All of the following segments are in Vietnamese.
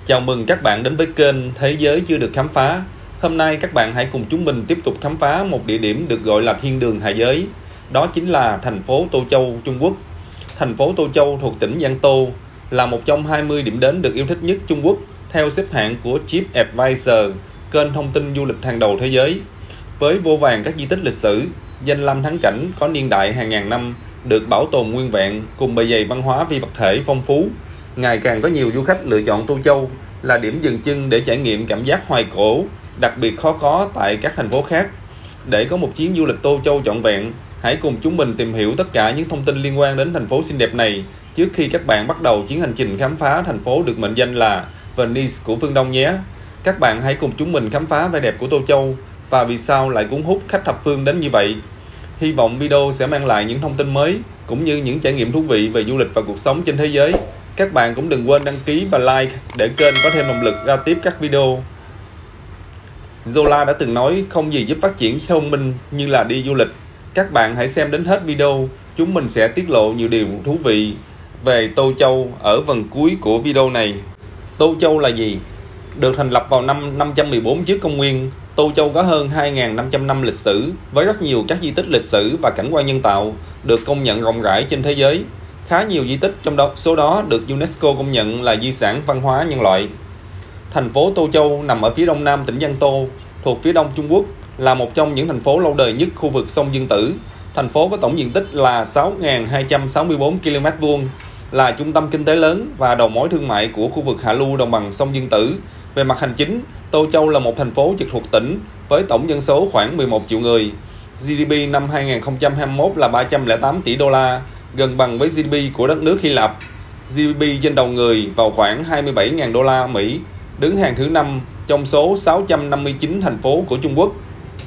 Chào mừng các bạn đến với kênh Thế giới chưa được khám phá. Hôm nay các bạn hãy cùng chúng mình tiếp tục khám phá một địa điểm được gọi là thiên đường hạ giới. Đó chính là thành phố Tô Châu, Trung Quốc. Thành phố Tô Châu thuộc tỉnh Giang Tô là một trong 20 điểm đến được yêu thích nhất Trung Quốc theo xếp hạng của TripAdvisor, kênh thông tin du lịch hàng đầu thế giới. Với vô vàn các di tích lịch sử, danh lam thắng cảnh có niên đại hàng ngàn năm được bảo tồn nguyên vẹn cùng bề dày văn hóa phi vật thể phong phú, ngày càng có nhiều du khách lựa chọn Tô Châu là điểm dừng chân để trải nghiệm cảm giác hoài cổ, đặc biệt khó có tại các thành phố khác. Để có một chuyến du lịch Tô Châu trọn vẹn, hãy cùng chúng mình tìm hiểu tất cả những thông tin liên quan đến thành phố xinh đẹp này trước khi các bạn bắt đầu chuyến hành trình khám phá thành phố được mệnh danh là Venice của phương Đông nhé. Các bạn hãy cùng chúng mình khám phá vẻ đẹp của Tô Châu và vì sao lại cuốn hút khách thập phương đến như vậy. Hy vọng video sẽ mang lại những thông tin mới cũng như những trải nghiệm thú vị về du lịch và cuộc sống trên thế giới. Các bạn cũng đừng quên đăng ký và like để kênh có thêm động lực ra tiếp các video. Zola đã từng nói không gì giúp phát triển thông minh như là đi du lịch. Các bạn hãy xem đến hết video, chúng mình sẽ tiết lộ nhiều điều thú vị về Tô Châu ở phần cuối của video này. Tô Châu là gì? Được thành lập vào năm 514 trước công nguyên, Tô Châu có hơn 2.500 năm lịch sử với rất nhiều các di tích lịch sử và cảnh quan nhân tạo được công nhận rộng rãi trên thế giới. Khá nhiều di tích trong số đó được UNESCO công nhận là di sản văn hóa nhân loại. Thành phố Tô Châu nằm ở phía đông nam tỉnh Giang Tô, thuộc phía đông Trung Quốc, là một trong những thành phố lâu đời nhất khu vực sông Dương Tử. Thành phố có tổng diện tích là 6.264 km², là trung tâm kinh tế lớn và đầu mối thương mại của khu vực hạ lưu đồng bằng sông Dương Tử. Về mặt hành chính, Tô Châu là một thành phố trực thuộc tỉnh với tổng dân số khoảng 11 triệu người. GDP năm 2021 là 308 tỷ đô la, gần bằng với GDP của đất nước Hy Lạp. GDP trên đầu người vào khoảng 27.000 đô la Mỹ, đứng hàng thứ 5 trong số 659 thành phố của Trung Quốc.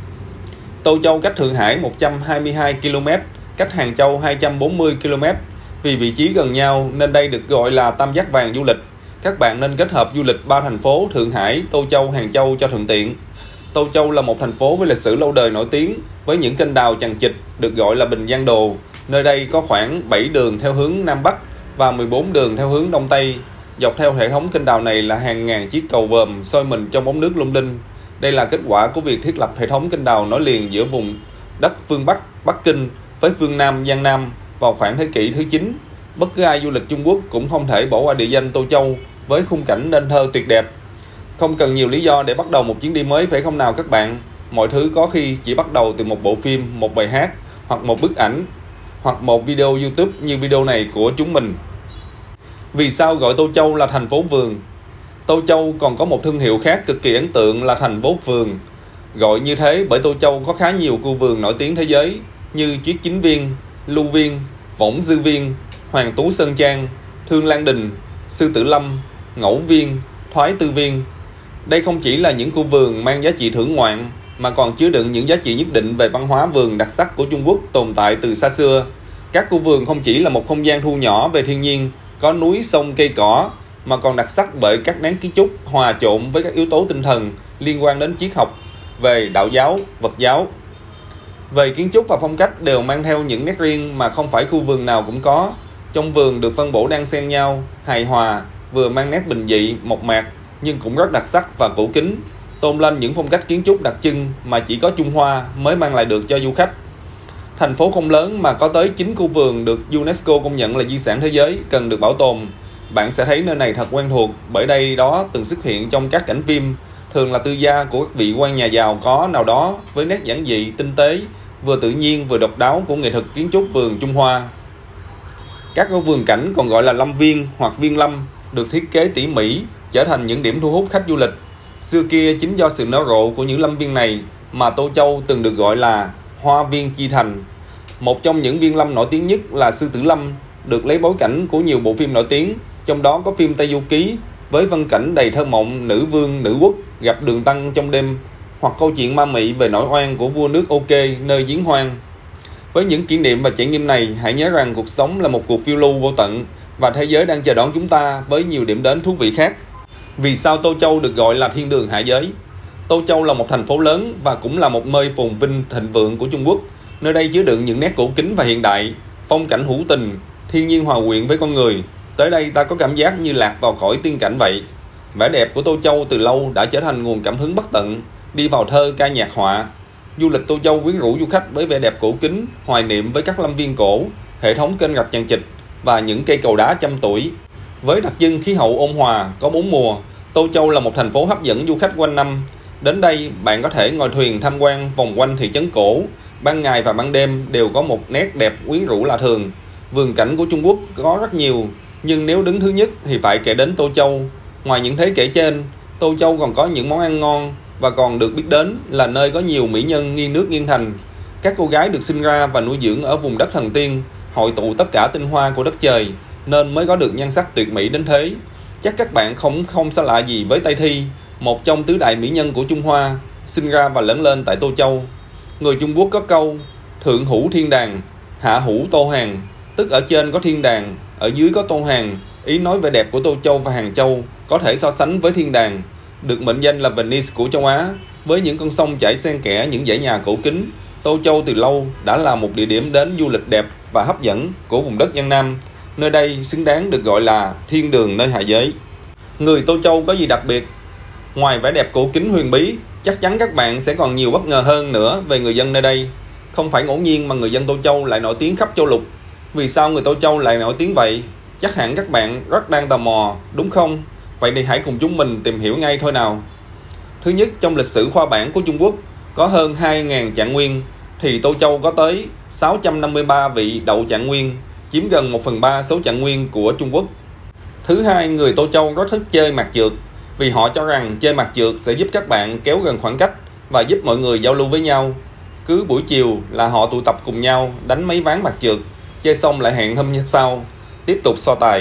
Tô Châu cách Thượng Hải 122 km, cách Hàng Châu 240 km. Vì vị trí gần nhau nên đây được gọi là tam giác vàng du lịch. Các bạn nên kết hợp du lịch 3 thành phố Thượng Hải, Tô Châu, Hàng Châu cho thuận tiện. Tô Châu là một thành phố với lịch sử lâu đời nổi tiếng với những kênh đào chằng chịt được gọi là Bình Giang Đồ. Nơi đây có khoảng 7 đường theo hướng Nam Bắc và 14 đường theo hướng Đông Tây. Dọc theo hệ thống kênh đào này là hàng ngàn chiếc cầu vòm soi mình trong bóng nước lung linh. Đây là kết quả của việc thiết lập hệ thống kênh đào nối liền giữa vùng đất phương Bắc, Bắc Kinh với phương Nam, Giang Nam vào khoảng thế kỷ thứ 9. Bất cứ ai du lịch Trung Quốc cũng không thể bỏ qua địa danh Tô Châu với khung cảnh nên thơ tuyệt đẹp. Không cần nhiều lý do để bắt đầu một chuyến đi mới phải không nào các bạn? Mọi thứ có khi chỉ bắt đầu từ một bộ phim, một bài hát, hoặc một bức ảnh, hoặc một video YouTube như video này của chúng mình. Vì sao gọi Tô Châu là thành phố vườn? Tô Châu còn có một thương hiệu khác cực kỳ ấn tượng là thành phố vườn. Gọi như thế bởi Tô Châu có khá nhiều khu vườn nổi tiếng thế giới như Triết Chính Viên, Lưu Viên, Võng Dư Viên, Hoàng Tú Sơn Trang, Thương Lan Đình, Sư Tử Lâm, Ngẫu Viên, Thoái Tư Viên. Đây không chỉ là những khu vườn mang giá trị thưởng ngoạn mà còn chứa đựng những giá trị nhất định về văn hóa vườn đặc sắc của Trung Quốc tồn tại từ xa xưa. Các khu vườn không chỉ là một không gian thu nhỏ về thiên nhiên, có núi, sông, cây cỏ, mà còn đặc sắc bởi các nét kiến trúc hòa trộn với các yếu tố tinh thần liên quan đến triết học về đạo giáo, Phật giáo. Về kiến trúc và phong cách đều mang theo những nét riêng mà không phải khu vườn nào cũng có. Trong vườn được phân bổ đan xen nhau, hài hòa, vừa mang nét bình dị, mộc mạc nhưng cũng rất đặc sắc và cổ kính, tôn lên những phong cách kiến trúc đặc trưng mà chỉ có Trung Hoa mới mang lại được cho du khách. Thành phố không lớn mà có tới 9 khu vườn được UNESCO công nhận là di sản thế giới cần được bảo tồn. Bạn sẽ thấy nơi này thật quen thuộc bởi đây đó từng xuất hiện trong các cảnh phim, thường là tư gia của các vị quan nhà giàu có nào đó với nét giản dị, tinh tế, vừa tự nhiên vừa độc đáo của nghệ thuật kiến trúc vườn Trung Hoa. Các vườn cảnh còn gọi là lâm viên hoặc viên lâm được thiết kế tỉ mỉ, trở thành những điểm thu hút khách du lịch. Xưa kia chính do sự nở rộ của những lâm viên này mà Tô Châu từng được gọi là Hoa Viên Chi Thành. Một trong những viên lâm nổi tiếng nhất là Sư Tử Lâm, được lấy bối cảnh của nhiều bộ phim nổi tiếng, trong đó có phim Tây Du Ký với phân cảnh đầy thơ mộng nữ vương, nữ quốc gặp đường tăng trong đêm, hoặc câu chuyện ma mị về nỗi oan của vua nước Ok nơi Giếng Hoang. Với những kỷ niệm và trải nghiệm này, hãy nhớ rằng cuộc sống là một cuộc phiêu lưu vô tận và thế giới đang chờ đón chúng ta với nhiều điểm đến thú vị khác. Vì sao Tô Châu được gọi là thiên đường hạ giới? Tô Châu là một thành phố lớn và cũng là một nơi phồn vinh thịnh vượng của Trung Quốc. Nơi đây chứa đựng những nét cổ kính và hiện đại, phong cảnh hữu tình, thiên nhiên hòa quyện với con người. Tới đây ta có cảm giác như lạc vào cõi tiên cảnh vậy. Vẻ đẹp của Tô Châu từ lâu đã trở thành nguồn cảm hứng bất tận, đi vào thơ ca nhạc họa. Du lịch Tô Châu quyến rũ du khách với vẻ đẹp cổ kính, hoài niệm với các lâm viên cổ, hệ thống kênh rạch chằng chịt và những cây cầu đá trăm tuổi. Với đặc trưng khí hậu ôn hòa, có 4 mùa, Tô Châu là một thành phố hấp dẫn du khách quanh năm. Đến đây, bạn có thể ngồi thuyền tham quan vòng quanh thị trấn cổ. Ban ngày và ban đêm đều có một nét đẹp quyến rũ lạ thường. Vườn cảnh của Trung Quốc có rất nhiều, nhưng nếu đứng thứ nhất thì phải kể đến Tô Châu. Ngoài những thế kể trên, Tô Châu còn có những món ăn ngon và còn được biết đến là nơi có nhiều mỹ nhân nghiêng nước nghiêng thành. Các cô gái được sinh ra và nuôi dưỡng ở vùng đất thần tiên, hội tụ tất cả tinh hoa của đất trời, nên mới có được nhan sắc tuyệt mỹ đến thế. Chắc các bạn không xa lạ gì với Tây Thi, một trong tứ đại mỹ nhân của Trung Hoa, sinh ra và lớn lên tại Tô Châu. Người Trung Quốc có câu thượng hữu thiên đàng, hạ hữu tô hàng, tức ở trên có thiên đàng, ở dưới có tô hàng. Ý nói vẻ đẹp của Tô Châu và Hàng Châu có thể so sánh với thiên đàng. Được mệnh danh là Venice của châu Á, với những con sông chảy xen kẽ những dãy nhà cổ kính, Tô Châu từ lâu đã là một địa điểm đến du lịch đẹp và hấp dẫn của vùng đất Giang Nam. Nơi đây xứng đáng được gọi là thiên đường nơi hạ giới. Người Tô Châu có gì đặc biệt? Ngoài vẻ đẹp cổ kính huyền bí, chắc chắn các bạn sẽ còn nhiều bất ngờ hơn nữa về người dân nơi đây. Không phải ngẫu nhiên mà người dân Tô Châu lại nổi tiếng khắp châu lục. Vì sao người Tô Châu lại nổi tiếng vậy? Chắc hẳn các bạn rất đang tò mò, đúng không? Vậy thì hãy cùng chúng mình tìm hiểu ngay thôi nào. Thứ nhất, trong lịch sử khoa bảng của Trung Quốc có hơn 2.000 trạng nguyên, thì Tô Châu có tới 653 vị đậu trạng nguyên, chiếm gần 1/3 số trạng nguyên của Trung Quốc. Thứ hai, người Tô Châu rất thích chơi mạt trượt, vì họ cho rằng chơi mạt trượt sẽ giúp các bạn kéo gần khoảng cách và giúp mọi người giao lưu với nhau. Cứ buổi chiều là họ tụ tập cùng nhau đánh mấy ván mạt trượt, chơi xong lại hẹn hôm sau tiếp tục so tài.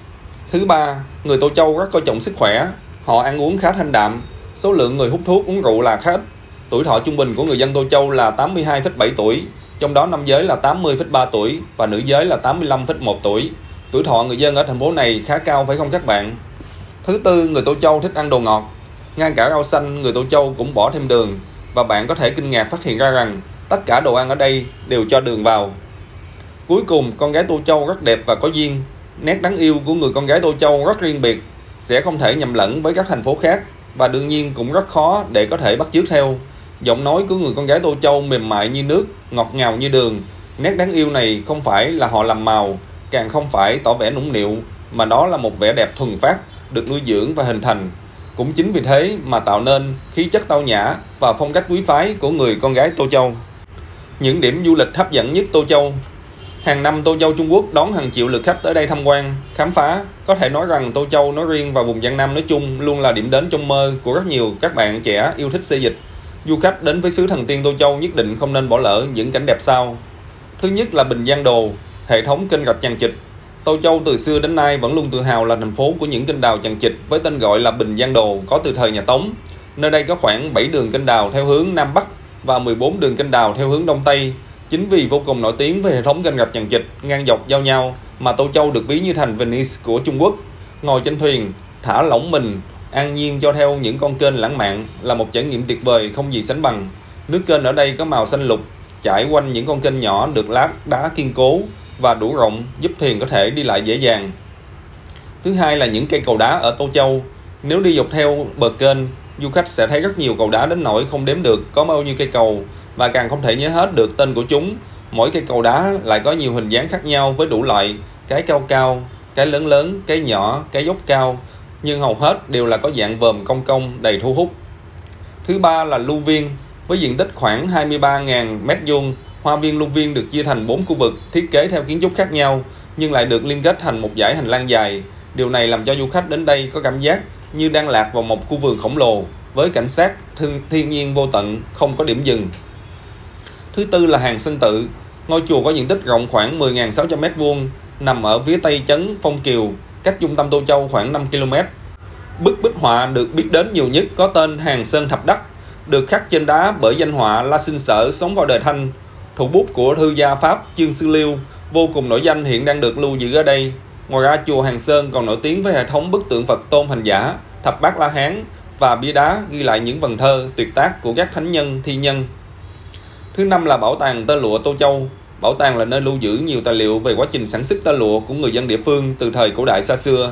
Thứ ba, người Tô Châu rất coi trọng sức khỏe, họ ăn uống khá thanh đạm, số lượng người hút thuốc uống rượu là khá ít. Tuổi thọ trung bình của người dân Tô Châu là 82,7 tuổi, trong đó nam giới là 80,3 tuổi và nữ giới là 85,1 tuổi. Tuổi thọ người dân ở thành phố này khá cao phải không các bạn? Thứ tư, người Tô Châu thích ăn đồ ngọt. Ngay cả rau xanh, người Tô Châu cũng bỏ thêm đường, và bạn có thể kinh ngạc phát hiện ra rằng tất cả đồ ăn ở đây đều cho đường vào. Cuối cùng, con gái Tô Châu rất đẹp và có duyên. Nét đáng yêu của người con gái Tô Châu rất riêng biệt, sẽ không thể nhầm lẫn với các thành phố khác, và đương nhiên cũng rất khó để có thể bắt chước theo. Giọng nói của người con gái Tô Châu mềm mại như nước, ngọt ngào như đường. Nét đáng yêu này không phải là họ làm màu, càng không phải tỏ vẻ nũng nịu, mà đó là một vẻ đẹp thuần phát, được nuôi dưỡng và hình thành. Cũng chính vì thế mà tạo nên khí chất tao nhã và phong cách quý phái của người con gái Tô Châu. Những điểm du lịch hấp dẫn nhất Tô Châu. Hàng năm Tô Châu Trung Quốc đón hàng triệu lượt khách tới đây tham quan, khám phá. Có thể nói rằng Tô Châu nói riêng và vùng Giang Nam nói chung luôn là điểm đến trong mơ của rất nhiều các bạn trẻ yêu thích xê dịch. Du khách đến với xứ thần tiên Tô Châu nhất định không nên bỏ lỡ những cảnh đẹp sau. Thứ nhất là Bình Giang Đồ, hệ thống kênh rạch chằng chịt. Tô Châu từ xưa đến nay vẫn luôn tự hào là thành phố của những kênh đào chằng chịt với tên gọi là Bình Giang Đồ, có từ thời nhà Tống. Nơi đây có khoảng 7 đường kênh đào theo hướng Nam Bắc và 14 đường kênh đào theo hướng Đông Tây. Chính vì vô cùng nổi tiếng với hệ thống kênh rạch chằng chịt ngang dọc giao nhau mà Tô Châu được ví như thành Venice của Trung Quốc. Ngồi trên thuyền, thả lỏng mình, an nhiên cho theo những con kênh lãng mạn là một trải nghiệm tuyệt vời không gì sánh bằng. Nước kênh ở đây có màu xanh lục, chảy quanh những con kênh nhỏ được lát đá kiên cố và đủ rộng giúp thuyền có thể đi lại dễ dàng. Thứ hai là những cây cầu đá ở Tô Châu. Nếu đi dọc theo bờ kênh, du khách sẽ thấy rất nhiều cầu đá đến nỗi không đếm được có bao nhiêu cây cầu, và càng không thể nhớ hết được tên của chúng. Mỗi cây cầu đá lại có nhiều hình dáng khác nhau với đủ loại, cái cao cao, cái lớn lớn, cái nhỏ, cái dốc cao, nhưng hầu hết đều là có dạng vòm cong cong đầy thu hút. Thứ ba là Lưu Viên. Với diện tích khoảng 23.000 m², hoa viên Lưu Viên được chia thành 4 khu vực thiết kế theo kiến trúc khác nhau, nhưng lại được liên kết thành một dải hành lang dài. Điều này làm cho du khách đến đây có cảm giác như đang lạc vào một khu vườn khổng lồ với cảnh sát thiên nhiên vô tận, không có điểm dừng. Thứ tư là Hàng Sơn Tự. Ngôi chùa có diện tích rộng khoảng 10.600 m², nằm ở phía tây trấn Phong Kiều, cách trung tâm Tô Châu khoảng 5 km. Bức bích họa được biết đến nhiều nhất có tên Hàng Sơn Thập Đắc, được khắc trên đá bởi danh họa La Sinh Sở sống vào đời Thanh. Thủ bút của thư gia Pháp Chương Sư Liêu vô cùng nổi danh hiện đang được lưu giữ ở đây. Ngoài ra, chùa Hàng Sơn còn nổi tiếng với hệ thống bức tượng Phật tôn hành giả, thập bát La Hán và bia đá ghi lại những vần thơ tuyệt tác của các thánh nhân, thi nhân. Thứ năm là Bảo tàng tơ lụa Tô Châu. Bảo tàng là nơi lưu giữ nhiều tài liệu về quá trình sản xuất tơ lụa của người dân địa phương từ thời cổ đại xa xưa.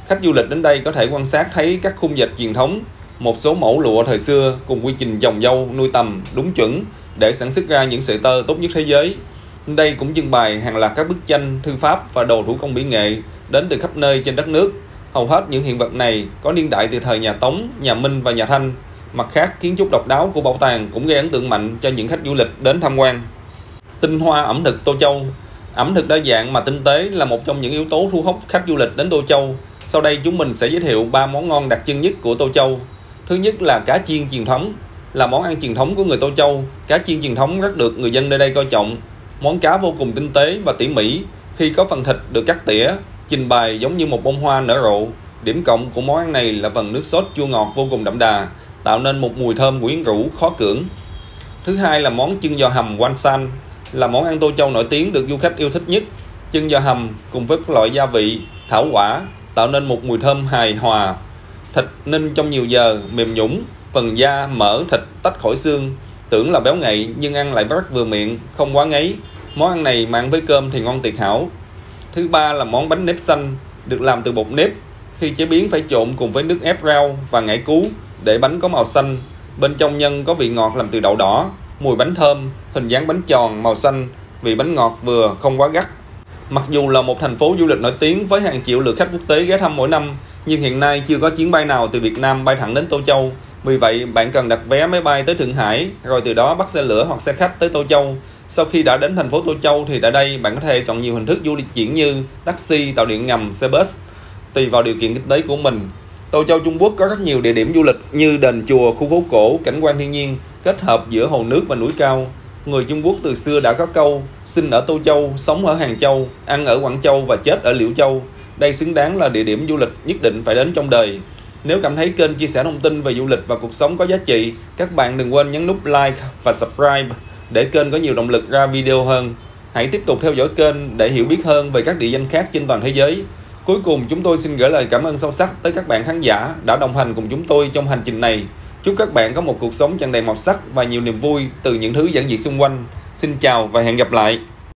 Khách du lịch đến đây có thể quan sát thấy các khung dệt truyền thống, một số mẫu lụa thời xưa cùng quy trình trồng dâu, nuôi tầm đúng chuẩn để sản xuất ra những sợi tơ tốt nhất thế giới. Đây cũng trưng bày hàng loạt các bức tranh, thư pháp và đồ thủ công mỹ nghệ đến từ khắp nơi trên đất nước. Hầu hết những hiện vật này có niên đại từ thời nhà Tống, nhà Minh và nhà Thanh. Mặt khác, kiến trúc độc đáo của bảo tàng cũng gây ấn tượng mạnh cho những khách du lịch đến tham quan. Tinh hoa ẩm thực Tô Châu. Ẩm thực đa dạng mà tinh tế là một trong những yếu tố thu hút khách du lịch đến Tô Châu. Sau đây chúng mình sẽ giới thiệu 3 món ngon đặc trưng nhất của Tô Châu. Thứ nhất là cá chiên truyền thống. Là món ăn truyền thống của người Tô Châu, cá chiên truyền thống rất được người dân nơi đây coi trọng. Món cá vô cùng tinh tế và tỉ mỉ, khi có phần thịt được cắt tỉa, trình bày giống như một bông hoa nở rộ. Điểm cộng của món ăn này là phần nước sốt chua ngọt vô cùng đậm đà, tạo nên một mùi thơm quyến rũ khó cưỡng. Thứ hai là món chân giò hầm Wansan, là món ăn Tô Châu nổi tiếng được du khách yêu thích nhất. Chân giò hầm cùng với các loại gia vị, thảo quả tạo nên một mùi thơm hài hòa. Thịt ninh trong nhiều giờ, mềm nhũn, phần da, mỡ, thịt tách khỏi xương, tưởng là béo ngậy nhưng ăn lại rất vừa miệng, không quá ngấy. Món ăn này mà ăn với cơm thì ngon tuyệt hảo. Thứ ba là món bánh nếp xanh, được làm từ bột nếp. Khi chế biến phải trộn cùng với nước ép rau và ngải cứu để bánh có màu xanh. Bên trong nhân có vị ngọt làm từ đậu đỏ, mùi bánh thơm, hình dáng bánh tròn màu xanh, vị bánh ngọt vừa không quá gắt. Mặc dù là một thành phố du lịch nổi tiếng với hàng triệu lượt khách quốc tế ghé thăm mỗi năm, nhưng hiện nay chưa có chuyến bay nào từ Việt Nam bay thẳng đến Tô Châu. Vì vậy, bạn cần đặt vé máy bay tới Thượng Hải, rồi từ đó bắt xe lửa hoặc xe khách tới Tô Châu. Sau khi đã đến thành phố Tô Châu thì tại đây bạn có thể chọn nhiều hình thức du lịch chuyển như taxi, tàu điện ngầm, xe bus, tùy vào điều kiện kinh tế của mình. Tô Châu Trung Quốc có rất nhiều địa điểm du lịch như đền chùa, khu phố cổ, cảnh quan thiên nhiên kết hợp giữa hồ nước và núi cao. Người Trung Quốc từ xưa đã có câu sinh ở Tô Châu, sống ở Hàng Châu, ăn ở Quảng Châu và chết ở Liễu Châu. Đây xứng đáng là địa điểm du lịch nhất định phải đến trong đời. Nếu cảm thấy kênh chia sẻ thông tin về du lịch và cuộc sống có giá trị, các bạn đừng quên nhấn nút like và subscribe để kênh có nhiều động lực ra video hơn. Hãy tiếp tục theo dõi kênh để hiểu biết hơn về các địa danh khác trên toàn thế giới. Cuối cùng, chúng tôi xin gửi lời cảm ơn sâu sắc tới các bạn khán giả đã đồng hành cùng chúng tôi trong hành trình này. Chúc các bạn có một cuộc sống tràn đầy màu sắc và nhiều niềm vui từ những thứ giản dị xung quanh. Xin chào và hẹn gặp lại!